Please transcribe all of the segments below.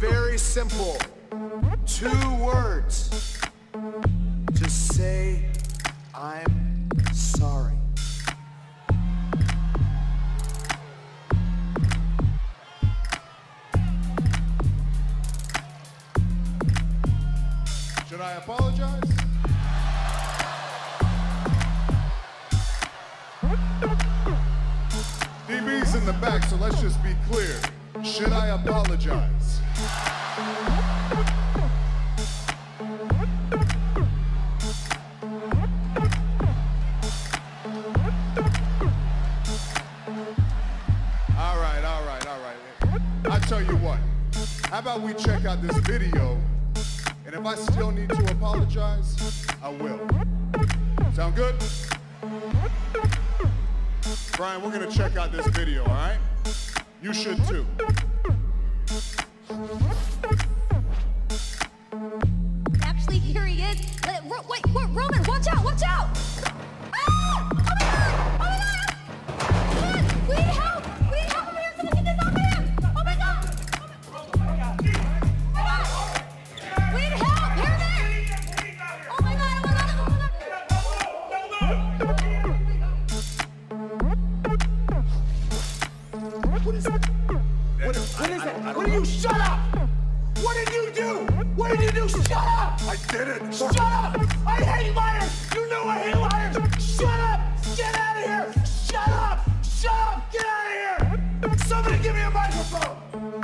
very simple. 2 words. Just say, I'm sorry. Should I apologize? DB's in the back, so let's just be clear. Should I apologize? All right. I tell you what, how about we check out this video, and if I still need to apologize, I will. Sound good? Brian, we're gonna check out this video, all right? You should too. Actually, here he is. Wait, Roman, watch out, watch out! Ah! Oh my God! Oh my God! We need help! We need help over here! Someone get this off of him! Oh my God! We need help! Here, there! Oh my God! What is that? What did you? Shut up! What did you do? What did you do? Shut up! I did it! Shut up! I hate liars! You know I hate liars! Shut up! Get out of here! Shut up! Shut up! Get out of here! Somebody give me a microphone!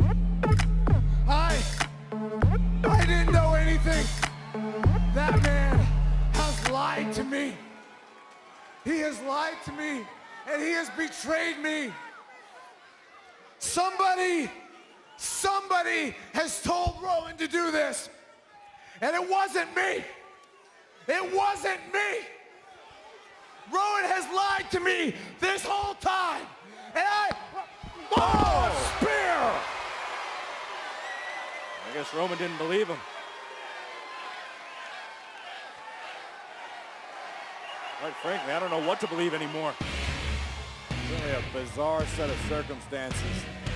I didn't know anything. That man has lied to me. He has lied to me, and he has betrayed me. Somebody has told Rowan to do this, and it wasn't me. It wasn't me. Rowan has lied to me this whole time, and spear! I guess Roman didn't believe him. Quite frankly, I don't know what to believe anymore. Certainly a bizarre set of circumstances.